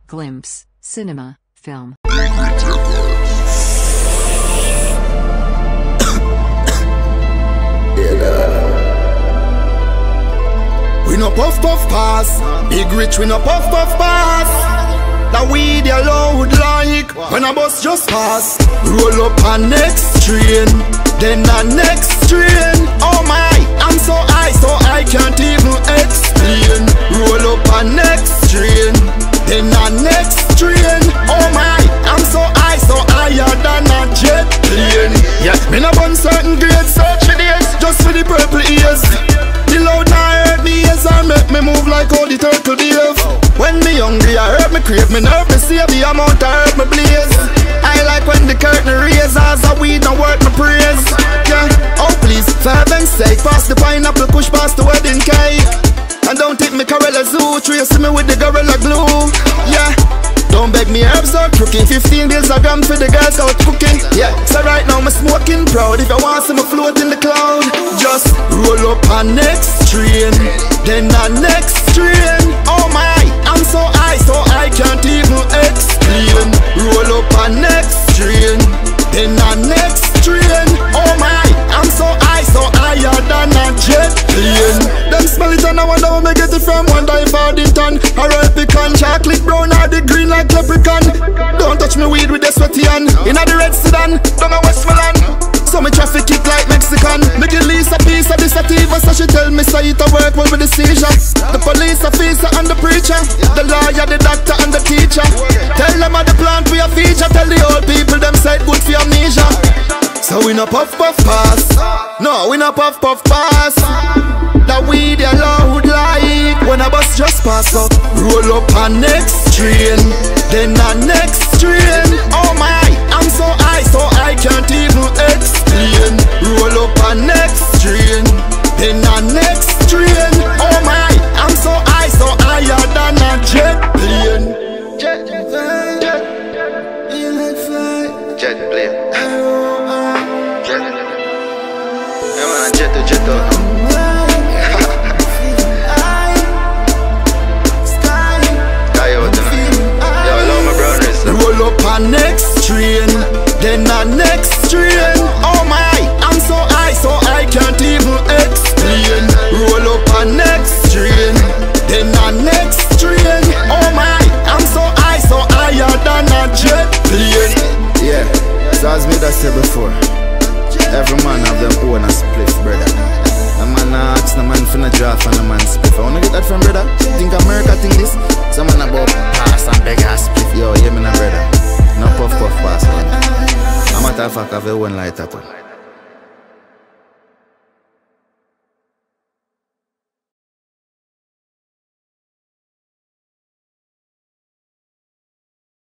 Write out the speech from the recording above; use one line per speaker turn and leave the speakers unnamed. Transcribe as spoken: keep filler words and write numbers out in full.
Glimpse, Cinema, Film.
We no puff puff pass, big rich we no puff puff pass. That weed you loud like when a bus just pass. Roll up a next train, then a next train. Oh my, I'm so high, so I can't even explain. Roll up a next train, then a next train. Oh my, I'm so high, so higher than a jet plane. Yeah, me no bun certain grades, search for days, just for the purple ears. The loud now hurt me ears and make me move like how the turtle behave. When me hungry, I hurt me crave, me nerve, me save the amount I hurt me blaze. I like when the curtain raises, as a weed and work me praise. Yeah, oh please, for heaven's sake, pass the pineapple, push past the wedding cake. And don't take me Corella Zoo, trace me with the Gorilla Glue. Yeah, don't beg me herbs out cooking, fifteen bills a gram for the girls out cooking. Yeah, so right now me smoking proud, if you want see me float in the cloud. Just roll up a next train, then a next train. Oh my, I'm so high, so I can't even explain. Roll up a next train, then a next train. Oh my, I'm so high, so higher than a jet plane. Them smell it and I wonder where me get it from. One dive Paddington, a royal pecan, chocolate brown or the green like leprechaun. Don't touch me weed with the sweaty hand. Inna the red sedan, down a Westmoreland. So me traffic kick like Mexican. Me give Lisa a piece of this sativa, so she tell me say it a work well with the seizure. The police officer and the preacher, the lawyer, the doctor and the teacher. Tell them of the plant we a feature. Tell the old people them say it good for amnesia. So we no puff puff pass, no we no puff puff pass. That weed you loud like when a bus just pass up. Roll up a next train, then a next train. Oh my, I'm so high, so I can't even explain. Roll up a next train, then a next train. Oh my, I'm so high, so higher than a jet plane. Jet plane, jet, you like fly. Jet plane, jet. Yeah man, jet to jet to. Roll up a next train, then a next train. Oh my, I'm so high, so I can't even explain. Roll up a next train, then a next train. Oh my, I'm so high, so higher than a jet plane. Yeah, so as me that said before, every man have them own a spliff, brother. A man ask the man finna draft and a man spliff. I wanna get that from brother. Think America think this? Some man about pass and beg a spliff. Yo, yeah me na brother. No puff puff pass. I'm a matter of fact, I have a one lighter too.